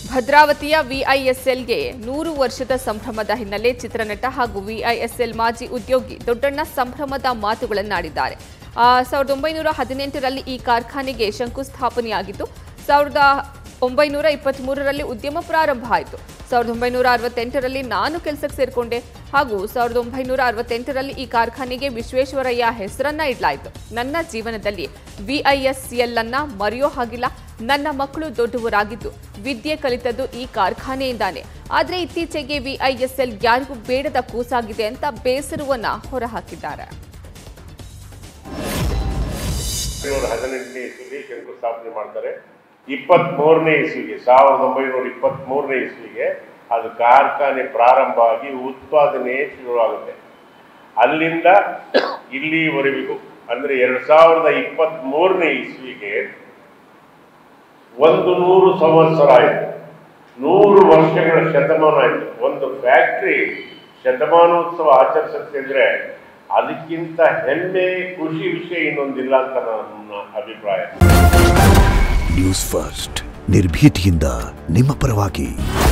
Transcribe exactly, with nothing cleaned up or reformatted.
ಭದ್ರಾವತಿಯ ವಿಐಎಸ್ಎಲ್ಗೆ ನೂರು ವರ್ಷದ ಸಂಭ್ರಮದ ಹಿನ್ನೆಲೆ ಚಿತ್ರನಟ ಹಾಗೂ ವಿಐಎಸ್ಎಲ್ ಮಾಜಿ ಉದ್ಯೋಗಿ ದೊಡ್ಡಣ್ಣ ಸಂಭ್ರಮದ ಮಾತುಗಳನ್ನಾಡಿದ್ದಾರೆ. ಸಾವಿರದ ಒಂಬೈನೂರ ಹದಿನೆಂಟರಲ್ಲಿ ಈ ಕಾರ್ಖಾನೆಗೆ ಶಂಕುಸ್ಥಾಪನೆಯಾಗಿತ್ತು. ಸಾವಿರದ ಒಂಬೈನೂರ ಇಪ್ಪತ್ತ್ಮೂರರಲ್ಲಿ ಉದ್ಯಮ ಪ್ರಾರಂಭ ಆಯಿತು. ಸಾವಿರದ ಒಂಬೈನೂರ ಅರವತ್ತೆಂಟರಲ್ಲಿ ನಾನು ಕೆಲಸಕ್ಕೆ ಸೇರಿಕೊಂಡೆ ಹಾಗೂ ಸಾವಿರದ ಒಂಬೈನೂರ ಅರವತ್ತೆಂಟರಲ್ಲಿ ಈ ಕಾರ್ಖಾನೆಗೆ ವಿಶ್ವೇಶ್ವರಯ್ಯ ಹೆಸರನ್ನ ಇಡಲಾಯಿತು. ನನ್ನ ಜೀವನದಲ್ಲಿ ವಿಐಎಸ್ಎಲ್ ಅನ್ನ ಮರೆಯೋ ಹಾಗಿಲ್ಲ. ನನ್ನ ಮಕ್ಕಳು ದೊಡ್ಡವರಾಗಿದ್ದು ವಿದ್ಯೆ ಕಲಿತದ್ದು ಈ ಕಾರ್ಖಾನೆಯಿಂದಾನೆ. ಆದರೆ ಇತ್ತೀಚೆಗೆ ವಿಐಎಸ್ಎಲ್ ಯಾರಿಗೂ ಬೇಡದ ಕೂಸಾಗಿದೆ ಅಂತ ಬೇಸರವನ್ನ ಹೊರಹಾಕಿದ್ದಾರೆ. ಹದಿನೆಂಟನೇ ಇಸ್ವಿಗೆ ಶಂಕುಸ್ಥಾಪನೆ ಮಾಡ್ತಾರೆ. ಇಪ್ಪತ್ಮೂರನೇ ಇಸ್ವಿಗೆ ಸಾವಿರದ ಒಂಬೈನೂರ ಇಪ್ಪತ್ತ್ಮೂರನೇ ಇಸ್ವಿಗೆ ಅದು ಕಾರ್ಖಾನೆ ಪ್ರಾರಂಭ ಆಗಿ ಉತ್ಪಾದನೆ ಶುರುವಾಗುತ್ತೆ. ಅಲ್ಲಿಂದ ಇಲ್ಲಿವರೆಗೂ ಅಂದರೆ ಎರಡು ಸಾವಿರದ ಇಪ್ಪತ್ತ್ ಮೂರನೇ ಇಸ್ವಿಗೆ ಒಂದು ನೂರು ಸಂವತ್ಸರ ಆಯಿತು. ನೂರು ವರ್ಷಗಳ ಶತಮಾನ ಆಯಿತು. ಒಂದು ಫ್ಯಾಕ್ಟ್ರಿ ಶತಮಾನೋತ್ಸವ ಆಚರಿಸುತ್ತಿದ್ರೆ ಅದಕ್ಕಿಂತ ಹೆಮ್ಮೆ ಖುಷಿ ವಿಷಯ ಇನ್ನೊಂದಿಲ್ಲ ಅಂತ ನನ್ನ ಅಭಿಪ್ರಾಯ. ನ್ಯೂಸ್ ಫಸ್ಟ್ ನಿರ್ಭೀತಿಯಿಂದ ನಿಮ್ಮ ಪರವಾಗಿ.